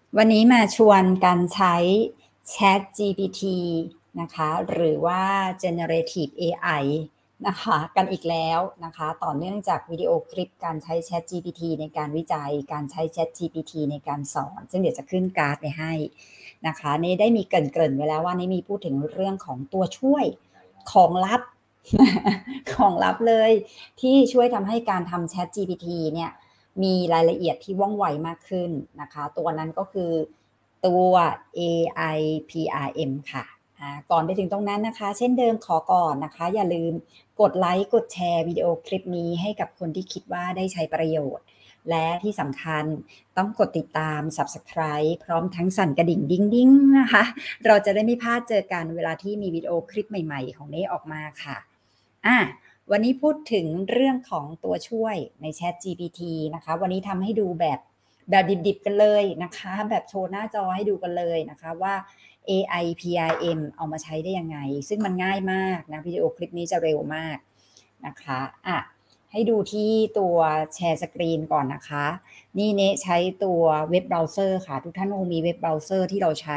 วันนี้มาชวนกันใช้ ChatGPT นะคะหรือว่า Generative AI นะคะกันอีกแล้วนะคะต่อเนื่องจากวิดีโอคลิปการใช้ ChatGPT ในการวิจัยการใช้ ChatGPT ในการสอนซึ่งเดี๋ยวจะขึ้นการ์ดไปให้นะคะนี่ได้มีเกริ่นไว้แล้วว่านี่มีพูดถึงเรื่องของตัวช่วยของลับ ของลับเลยที่ช่วยทำให้การทำ ChatGPT เนี่ยมีรายละเอียดที่ว่องไวมากขึ้นนะคะตัวนั้นก็คือตัว AI PRM ค่ะก่อนไปถึงตรงนั้นนะคะเช่นเดิมขอก่อนนะคะอย่าลืมกดไลค์กดแชร์วิดีโอคลิปนี้ให้กับคนที่คิดว่าได้ใช้ประโยชน์และที่สำคัญต้องกดติดตาม Subscribe พร้อมทั้งสั่นกระดิ่งดิ้งๆนะคะเราจะได้ไม่พลาดเจอกันเวลาที่มีวิดีโอคลิปใหม่ๆของเน่ออกมาค่ะวันนี้พูดถึงเรื่องของตัวช่วยใน ChatGPT นะคะวันนี้ทำให้ดูแบบดิบๆกันเลยนะคะแบบโชว์หน้าจอให้ดูกันเลยนะคะว่า AI PRM เอามาใช้ได้ยังไงซึ่งมันง่ายมากนะวิดีโอคลิปนี้จะเร็วมากนะคะให้ดูที่ตัวแชร์สกรีนก่อนนะคะนี่เนใช้ตัวเว็บเบราว์เซอร์ค่ะทุกท่านคงมีเว็บเบราว์เซอร์ที่เราใช้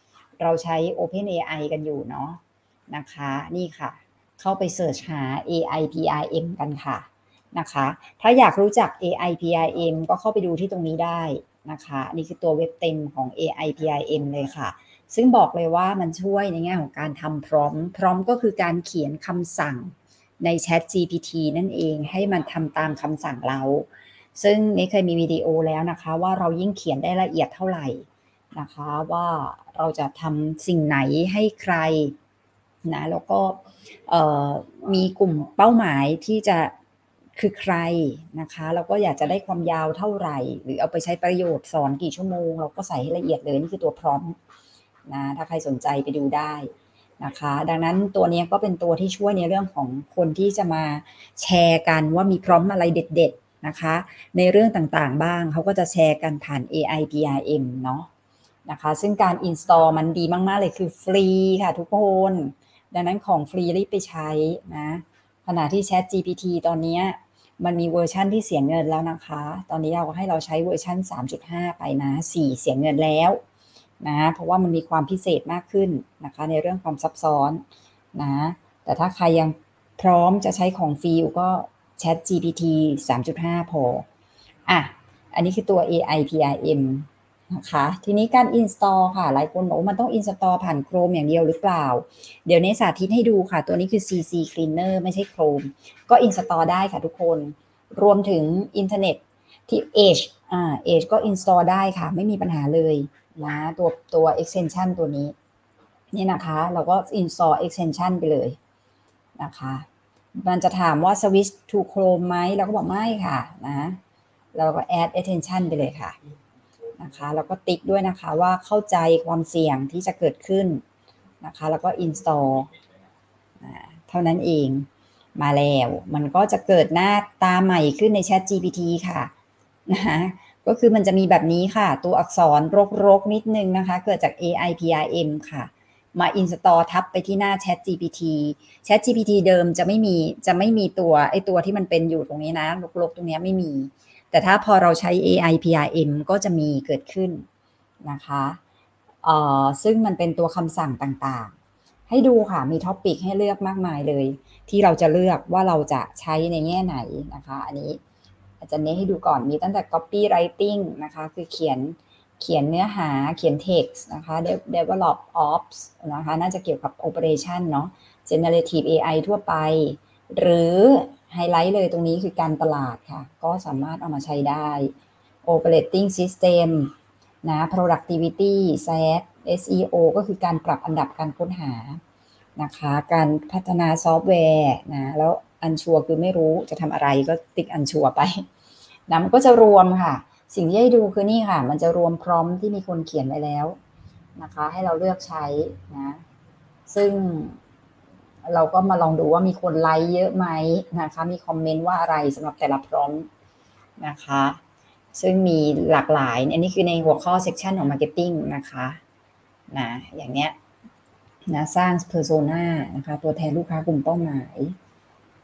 OpenAI กันอยู่เนาะนะคะนี่ค่ะเข้าไปเสิร์ชหา AI PRM กันค่ะนะคะถ้าอยากรู้จัก AI PRM ก็เข้าไปดูที่ตรงนี้ได้นะคะนี่คือตัวเว็บเต็มของ AI PRM เลยค่ะซึ่งบอกเลยว่ามันช่วยในแง่ของการทำพร้อมก็คือการเขียนคำสั่งใน Chat GPT นั่นเองให้มันทำตามคำสั่งเราซึ่งนี่เคยมีวิดีโอแล้วนะคะว่าเรายิ่งเขียนได้ละเอียดเท่าไหร่นะคะว่าเราจะทำสิ่งไหนให้ใครนะแล้วก็มีกลุ่มเป้าหมายที่จะคือใครนะคะแล้วก็อยากจะได้ความยาวเท่าไหร่หรือเอาไปใช้ประโยชน์สอนกี่ชั่วโมงเราก็ใส่ให้ละเอียดเลยนี่คือตัวพร้อมนะถ้าใครสนใจไปดูได้นะคะดังนั้นตัวนี้ก็เป็นตัวที่ช่วยในเรื่องของคนที่จะมาแชร์กันว่ามีพร้อมอะไรเด็ดๆนะคะในเรื่องต่างๆบ้างเขาก็จะแชร์กันผ่าน AI PRM เนาะนะคะซึ่งการ install มันดีมากๆเลยคือฟรีค่ะทุกคนดังนั้นของฟรีรีบไปใช้นะขณะที่ Chat GPT ตอนนี้มันมีเวอร์ชันที่เสียเงินแล้วนะคะตอนนี้เราให้เราใช้เวอร์ชัน 3.5 ไปนะ4เสียเงินแล้วนะเพราะว่ามันมีความพิเศษมากขึ้นนะคะในเรื่องความซับซ้อนนะแต่ถ้าใครยังพร้อมจะใช้ของฟรีก็ Chat GPT 3.5 พออันนี้คือตัว AI PRM นะคะทีนี้การ install ค่ะหลายคนบอกว่ามันต้อง install ผ่าน Chrome อย่างเดียวหรือเปล่าเดี๋ยวนี้สาธิตให้ดูค่ะตัวนี้คือ CC Cleaner ไม่ใช่ Chrome ก็ install ได้ค่ะทุกคนรวมถึงอินเทอร์เน็ตที่ Edge Edge ก็ install ได้ค่ะไม่มีปัญหาเลยนะตัว extension ตัวนี้นี่นะคะเราก็ install extension ไปเลยนะคะมันจะถามว่า switch to Chrome ไหมเราก็บอกไม่ค่ะนะเราก็ add attention ไปเลยค่ะนะคะแล้วก็ติ๊กด้วยนะคะว่าเข้าใจความเสี่ยงที่จะเกิดขึ้นนะคะแล้วก็ install เท่านั้นเองมาแล้วมันก็จะเกิดหน้าตาใหม่ขึ้นใน Chat GPT ค่ะนะก็คือมันจะมีแบบนี้ค่ะตัวอักษรรกๆนิดนึงนะคะเกิดจาก AI PRM ค่ะมา install ทับไปที่หน้า Chat GPT Chat GPT เดิมจะไม่มีตัวที่มันเป็นอยู่ตรงนี้นะรกๆตรงนี้ไม่มีแต่ถ้าพอเราใช้ AI PRM ก็จะมีเกิดขึ้นนะคะซึ่งมันเป็นตัวคำสั่งต่างๆให้ดูค่ะมีท็อปิกให้เลือกมากมายเลยที่เราจะเลือกว่าเราจะใช้ในแง่ไหนนะคะอันนี้อาจารย์เน้นให้ดูก่อนมีตั้งแต่ copywriting นะคะคือเขียนเนื้อหาเขียน text นะคะ develop ops นะคะน่าจะเกี่ยวกับ operation เนาะ generative AI ทั่วไปหรือไฮไลท์เลยตรงนี้คือการตลาดค่ะก็สามารถเอามาใช้ได้ operating system นะ productivity SEO SEO ก็คือการปรับอันดับการค้นหานะคะการพัฒนาซอฟต์แวร์นะแล้วอันชัวร์คือไม่รู้จะทำอะไรก็ติ๊กอันชัวร์ไปนะมันก็จะรวมค่ะสิ่งที่ให้ดูคือนี่ค่ะมันจะรวมพร้อมที่มีคนเขียนไว้แล้วนะคะให้เราเลือกใช้นะซึ่งเราก็มาลองดูว่ามีคนไลค์เยอะไหมนะคะมีคอมเมนต์ว่าอะไรสำหรับแต่ละพร้อมนะคะซึ่งมีหลากหลายอันนี้คือในหัวข้อเซกชันของ Marketing นะคะนะอย่างเนี้ยนะสร้าง Persona นะคะตัวแทนลูกค้ากลุ่มเป้าหมาย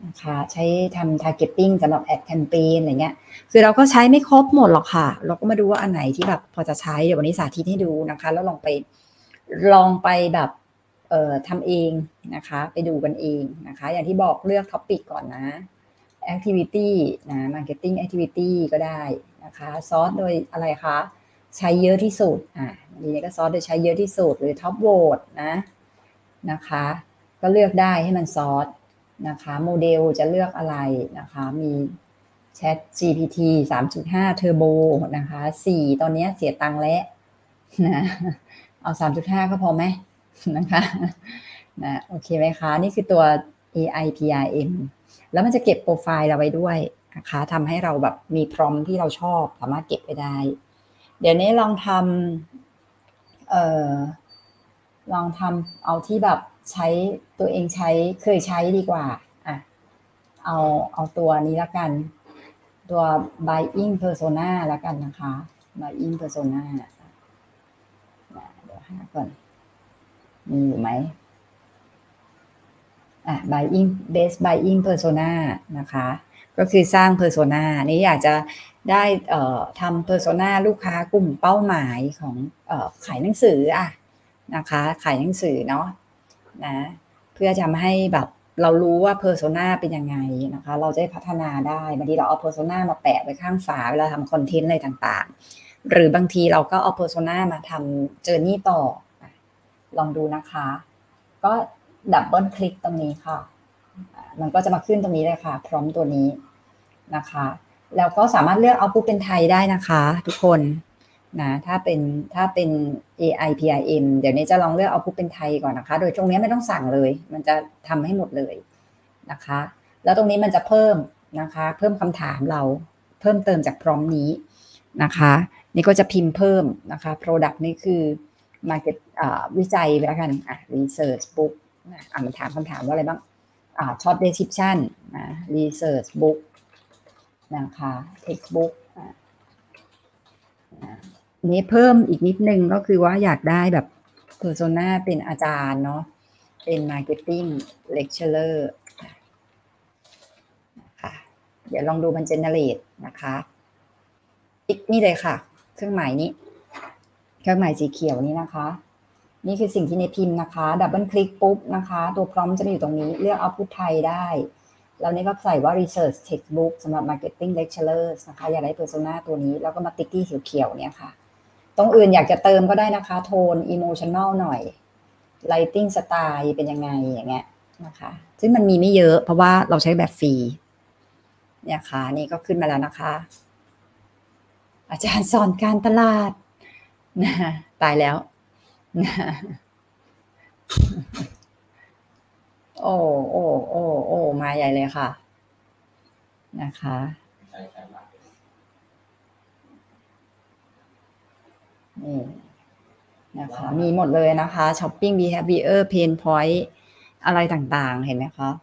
นะคะใช้ทำ targeting สำหรับ ad campaign อะไรเงี้ยคือเราก็ใช้ไม่ครบหมดหรอกค่ะเราก็มาดูว่าอันไหนที่แบบพอจะใช้เดี๋ยววันนี้สาธิตให้ดูนะคะแล้วลองไปแบบทำเองนะคะไปดูกันเองนะคะอย่างที่บอกเลือก topic ก่อนนะ activity นะ marketing activity ก็ได้นะคะซอร์สโดยอะไรคะใช้เยอะที่สุดทีนี้ก็ซอร์สโดยใช้เยอะที่สุดหรือ top vote นะคะก็เลือกได้ให้มันซอร์สนะคะโมเดลจะเลือกอะไรนะคะมี Chat GPT 3.5 Turbo นะคะ4ตอนนี้เสียตังค์แล้วนะเอา 3.5 ก็พอไหมนะคะนะโอเคไหมคะนี่คือตัว AI PRM แล้วมันจะเก็บโปรไฟล์เราไว้ด้วยนะคะทำให้เราแบบมีพร้อมที่เราชอบสามารถเก็บไว้ได้เดี๋ยวนี้ลองทำเอาที่แบบใช้ตัวเองเคยใช้ดีกว่าเอาตัวนี้ละกันตัว buying persona ละกันนะคะ buying persona เดี๋ยวหาก่อนมีอยู่ไหมbuying persona นะคะก็คือสร้าง persona นี้อยากจะได้ทำ persona ลูกค้ากลุ่มเป้าหมายของขายหนังสือนะคะขายหนังสือเนาะนะเพื่อทำให้แบบเรารู้ว่า persona เป็นยังไงนะคะเราจะพัฒนาได้บางทีเราเอา persona มาแปะไว้ข้างฝาเวลาทำคอนเทนต์อะไรต่างๆหรือบางทีเราก็เอา persona มาทำ journey ต่อลองดูนะคะก็ดับเบิลคลิกตรงนี้ค่ะมันก็จะมาขึ้นตรงนี้เลยค่ะพร้อมตัวนี้นะคะแล้วก็สามารถเลือกเอาพูดเป็นไทยได้นะคะทุกคนนะถ้าเป็น AI PRM เดี๋ยวนี้จะลองเลือกเอาพูดเป็นไทยก่อนนะคะโดยตรงนี้ไม่ต้องสั่งเลยมันจะทำให้หมดเลยนะคะแล้วตรงนี้มันจะเพิ่มนะคะเพิ่มคำถามเราเพิ่มเติมจากพร้อมนี้นะคะนี่ก็จะพิมพ์เพิ่มนะคะ product นี่คือ market วิจัยไปแล้วกันresearch book มันถามคำถามว่าอะไรบ้างshort description research book นะคะ textbook นี้เพิ่มอีกนิดนึงก็คือว่าอยากได้แบบ persona เป็นอาจารย์เนาะเป็น marketing lecturer นะคะเดี๋ยวลองดูมัน generate นะคะติ๊กนี่เลยค่ะเครื่องหมายนี้เครื่องหมายสีเขียวนี้นะคะนี่คือสิ่งที่ในพิมพ์นะคะดับเบิลคลิกปุ๊บนะคะตัวพร้อมจะอยู่ตรงนี้เลือกเอาพูดไทยได้แล้วนี่ก็ใส่ว่า research textbook สำหรับ marketing lecturers นะคะอยากได้ persona ตัวนี้แล้วก็มาติ๊กที่เขียวๆเนี่ยค่ะตรงอื่นอยากจะเติมก็ได้นะคะโทน emotional หน่อย writing style เป็นยังไงอย่างเงี้ยนะคะซึ่งมันมีไม่เยอะเพราะว่าเราใช้แบบฟรีเนี่ยค่ะนี่ก็ขึ้นมาแล้วนะคะอาจารย์สอนการตลาดนะตายแล้วโอ้มาใหญ่เลยค่ะนะคะนี่นะคะมีหมดเลยนะคะ shopping behavior pain point อะไรต่างๆเห็นไหมคะ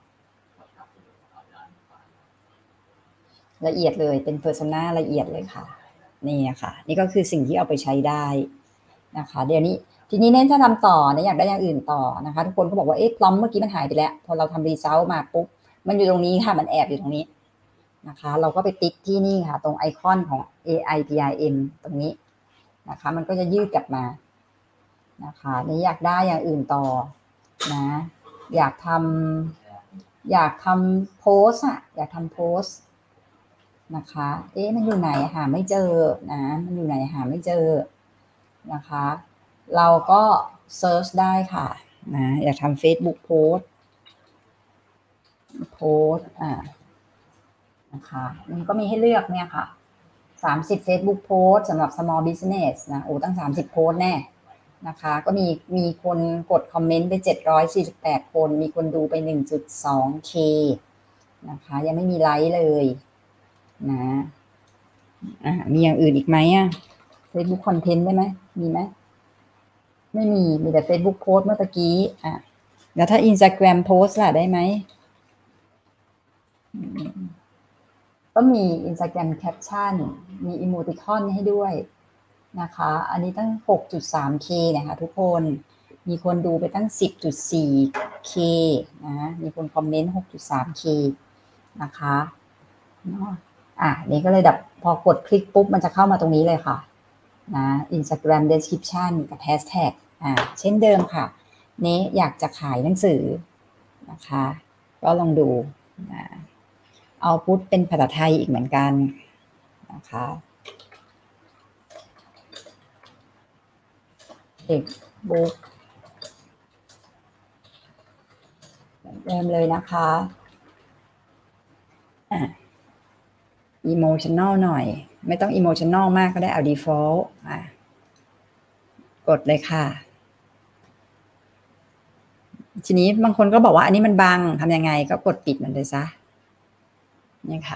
ละเอียดเลยเป็น persona ละเอียดเลยค่ะนี่ค่ะนี่ก็คือสิ่งที่เอาไปใช้ได้นะคะเดี๋ยวนี้ทีนี้เน้นจะทำต่อนะอยากได้อย่างอื่นต่อนะคะทุกคนก็บอกว่าพร้อมเมื่อกี้มันหายไปแล้วพอเราทำรีเซลมาปุ๊บมันอยู่ตรงนี้ค่ะมันแอบอยู่ตรงนี้นะคะเราก็ไปติ๊กที่นี่ค่ะตรงไอคอนของ AI PRM ตรงนี้นะคะมันก็จะยืดกลับมานะคะนี่อยากได้อย่างอื่นต่อนะอยากทำโพสอยากทำโพสนะคะมันอยู่ไหนหาไม่เจอนะมันอยู่ไหนหาไม่เจอนะคะเราก็เซิร์ชได้ค่ะนะอยากทำ Facebook โพสนะคะมันก็มีให้เลือกเนี่ยค่ะ30 Facebook โพสสำหรับ small business นะตั้ง30โพสแน่นะคะก็มีคนกดคอมเมนต์ไป748คนมีคนดูไป 1.2K นะคะยังไม่มีไลค์เลยนะมีอย่างอื่นอีกไหมFacebook Content ได้ไหมมีไหมไม่มีแต่ Facebook Post เมื่อกี้แล้วถ้า Instagram Post ล่ะได้ไหมก็มี Instagram Caption มี Emoticon ให้ด้วยนะคะอันนี้ตั้ง 6.3K นะคะทุกคนมีคนดูไปตั้ง 10.4K นะมีคนคอมเมนต์ 6.3K นะคะนี่ก็เลยแบบพอกดคลิกปุ๊บมันจะเข้ามาตรงนี้เลยค่ะนะ Instagram description กับ hashtag เช่นเดิมค่ะนี้อยากจะขายหนังสือนะคะก็ลองดูเอาพุทเป็นภาษาไทยอีกเหมือนกันนะคะเด็กบุ๊กเริ่มเลยนะคะemotional หน่อยไม่ต้อง emotional มากก็ได้เอา default กดเลยค่ะทีนี้บางคนก็บอกว่าอันนี้มันบังทำยังไงก็กดปิดมันเลยซะนี่ค่ะ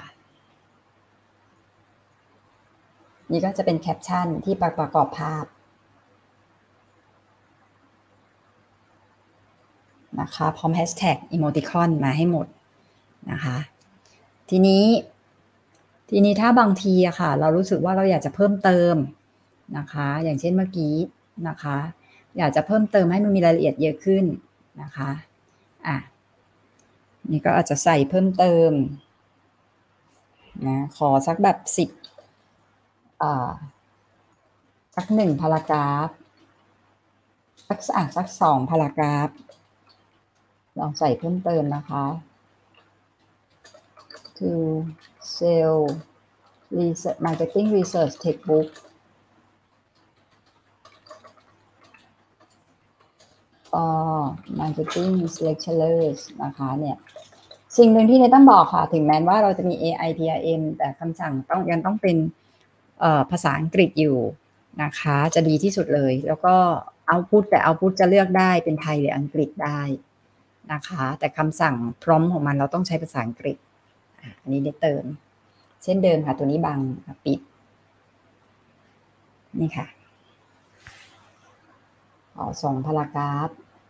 นี่ก็จะเป็นแคปชั่นที่ประกอบภาพนะคะพร้อมแฮชแท็กอีโมติคอนมาให้หมดนะคะทีนี้ถ้าบางทีอะค่ะเรารู้สึกว่าเราอยากจะเพิ่มเติมนะคะอย่างเช่นเมื่อกี้นะคะอยากจะเพิ่มเติมให้มันมีรายละเอียดเยอะขึ้นนะคะนี่ก็อาจจะใส่เพิ่มเติมนะขอสักแบบสัก1พารากราฟสัก2พารากราฟลองใส่เพิ่มเติมนะคะ to sell research marketing research textbook marketing lecturers นะคะเนี่ยสิ่งหนึ่งที่เนต้องบอกค่ะถึงแม้ว่าเราจะมี AI PRM แต่คำสั่งยังต้องเป็นภาษาอังกฤษอยู่นะคะจะดีที่สุดเลยแล้วก็ output แต่ output จะเลือกได้เป็นไทยหรืออังกฤษได้นะคะแต่คำสั่ง prompt ของมันเราต้องใช้ภาษาอังกฤษอันนี้ได้เติมเช่นเดิมค่ะตัวนี้บังปิดนี่ค่ะ2พารากราฟ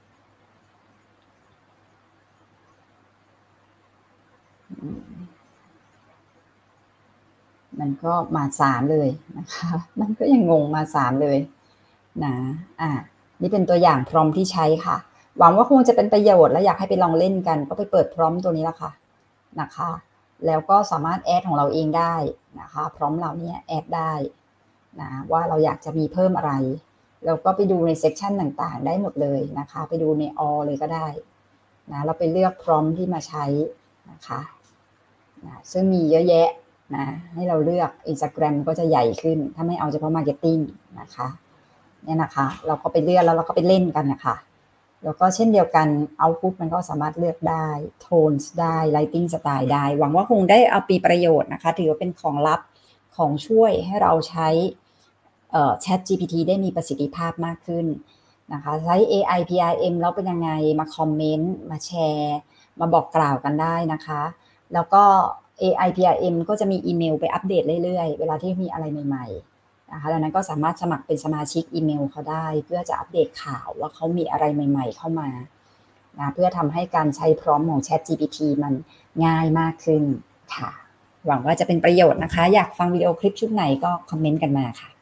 มันก็มา3เลยนะคะมันก็ยังงงมา3เลยนะนี่เป็นตัวอย่างพร้อมที่ใช้ค่ะหวังว่าคงจะเป็นประโยชน์และอยากให้ไปลองเล่นกันก็ไปเปิดพร้อมตัวนี้ละค่ะนะคะแล้วก็สามารถแอดของเราเองได้นะคะพร้อมเราเนี่ยแอดได้นะว่าเราอยากจะมีเพิ่มอะไรแล้วก็ไปดูในเซกชันต่างๆได้หมดเลยนะคะไปดูในเลยก็ได้นะเราไปเลือกพร้อมที่มาใช้นะคะนะซึ่งมีเยอะแยะนะให้เราเลือก Instagram ก็จะใหญ่ขึ้นถ้าไม่เอาเฉพาะ Marketing นะคะเนี่ยนะคะเราก็ไปเลือกแล้วเราก็ไปเล่นกันนะคะแล้วก็เช่นเดียวกัน output มันก็สามารถเลือกได้ tones ได้ lighting style ได้หวังว่าคงได้เอาปีประโยชน์นะคะถือว่าเป็นของลับของช่วยให้เราใช้ Chat GPT ได้มีประสิทธิภาพมากขึ้นนะคะใช้ AI PRM แล้วเป็นยังไงมาคอมเมนต์มาแชร์มาบอกกล่าวกันได้นะคะแล้วก็ AI PRM ก็จะมีอีเมลไปอัปเดตเรื่อยๆเวลาที่มีอะไรใหม่ๆนะคะดังนั้นก็สามารถสมัครเป็นสมาชิกอีเมลเขาได้เพื่อจะอัปเดตข่าวว่าเขามีอะไรใหม่ๆเข้ามานะเพื่อทำให้การใช้พร้อมของ Chat GPT มันง่ายมากขึ้นค่ะหวังว่าจะเป็นประโยชน์นะคะอยากฟังวิดีโอคลิปชุดไหนก็คอมเมนต์กันมาค่ะ